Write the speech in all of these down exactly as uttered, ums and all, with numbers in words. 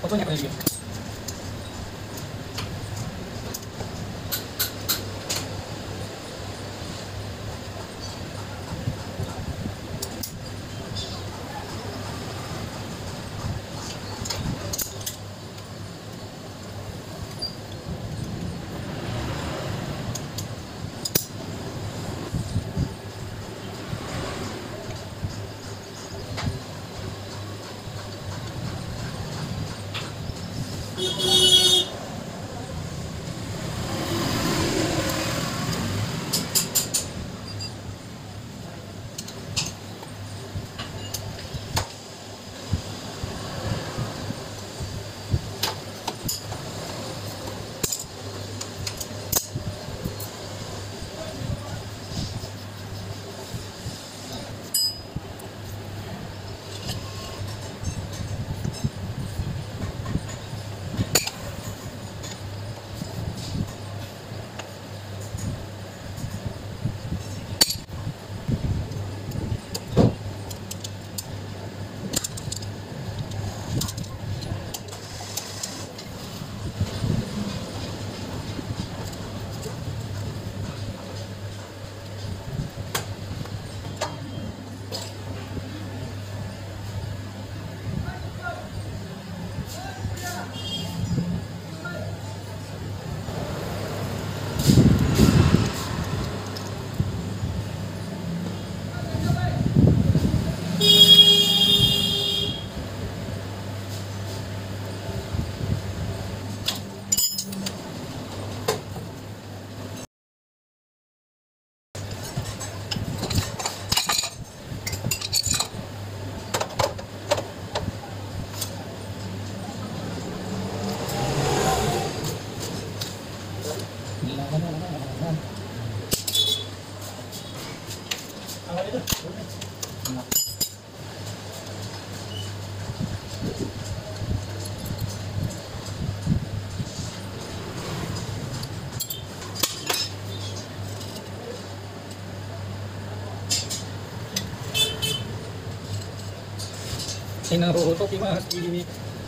fotonya apa lagi? Saya naruh topi mas di sini.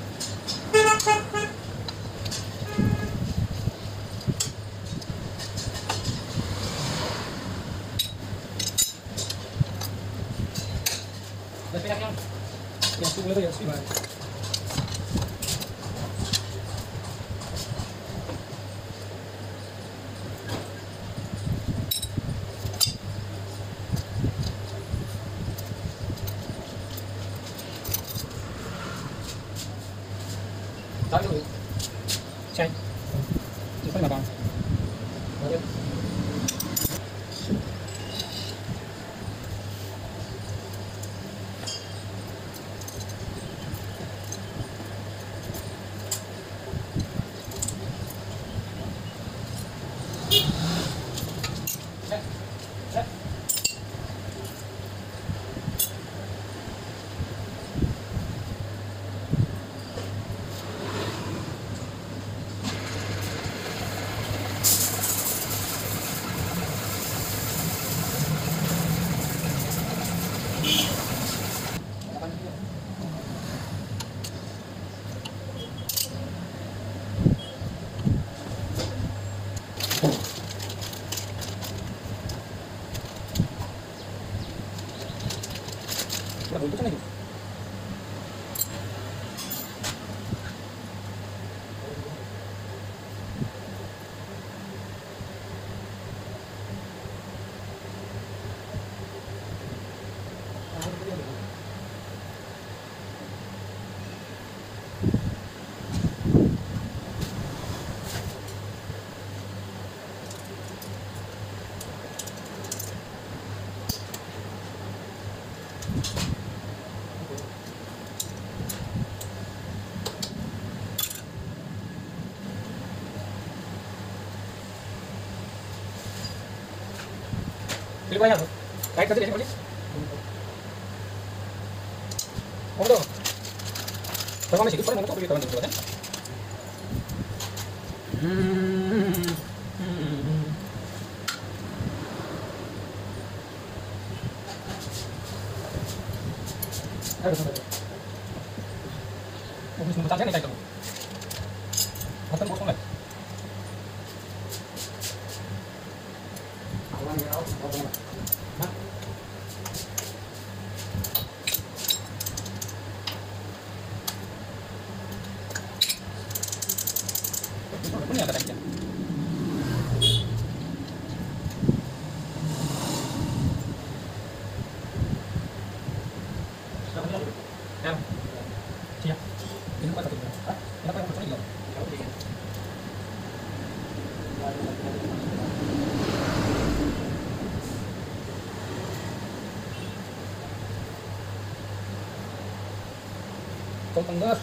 Ada pihak yang yang tunggu itu ya sih mas. Tahu dulu. Cek. Itu kan apa? Lanjut. Cek. Cek. Udah buntu kan itu? Pilih banyak tuh. Kait nanti di sini. Oh betul. Kalau masih itu paling mana tuh pilih kawan tuh kan? Hmm. Aduh, aduh. Oh, mesti bertanya nih kayak kamu. Matang kosong lagi. Hah? Ini ada lagi. Em, siap. Ini apa satu? Hah? Kenapa yang macam ini? Kau tengah.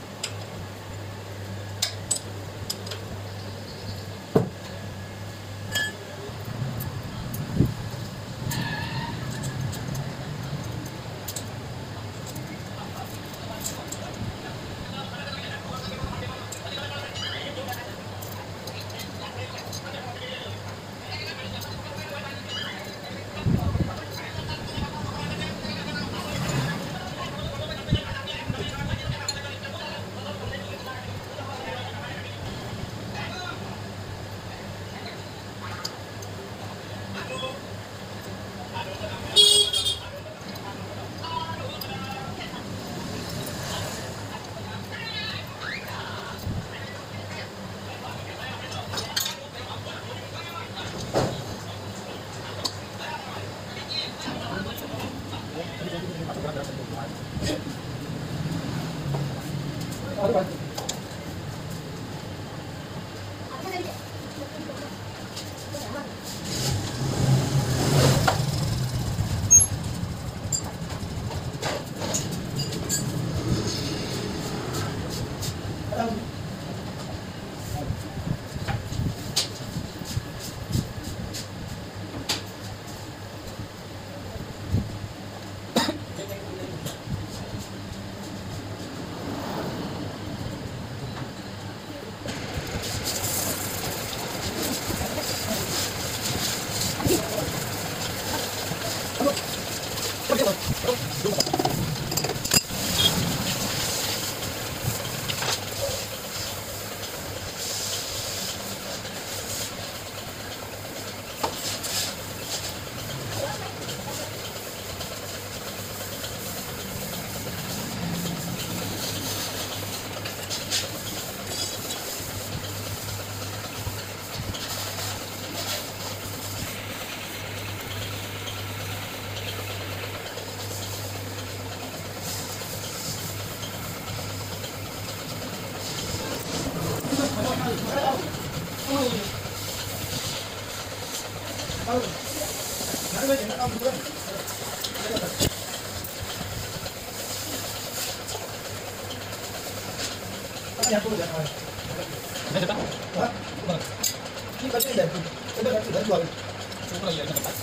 Ini cepat. Ini pasti dari itu kan sudah jual. Coba lagi ada cepat.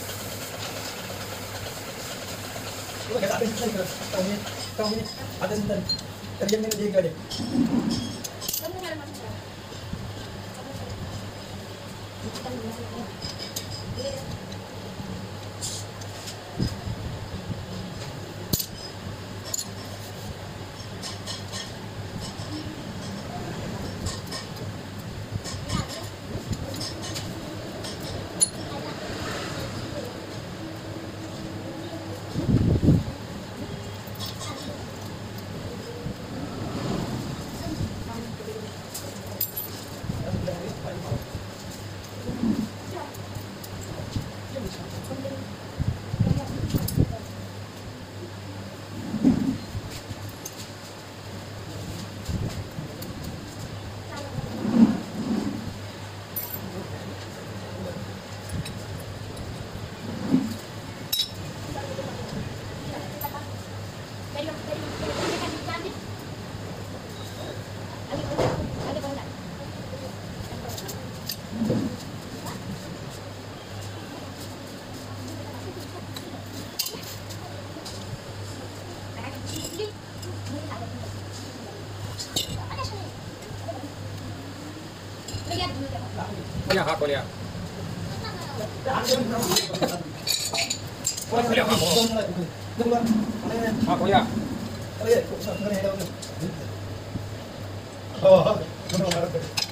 Itu kayak habis kan tahun ini tahun ini ada sebentar. Terjadi ini dia gede. Kamu nggak ada masalah. Oh ya, hak boleh ya. Boleh boleh kamu. Tunggu. Hak boleh ya. Oh iya, kok sana ada. Oh, benar benar.